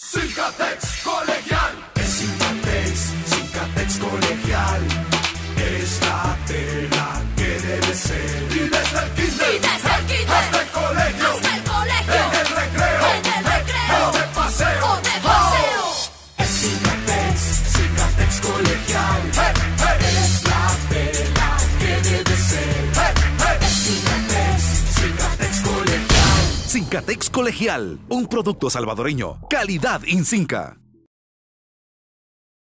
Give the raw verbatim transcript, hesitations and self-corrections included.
Cincatex Colegial. Es Cincatex, Cincatex Colegial. Es la tela que debe ser. Y desde el kinder, Y desde el kinder, hasta el colegio, hasta el colegio, en el recreo, en el recreo, o de paseo, o de paseo. Oh. Es Cincatex, Cincatex Colegial. Hey, hey. Es la tela que debe ser. Hey, hey. Es Cincatex, Cincatex Colegial. Cincatex Colegial, un producto salvadoreño. Calidad Incinca.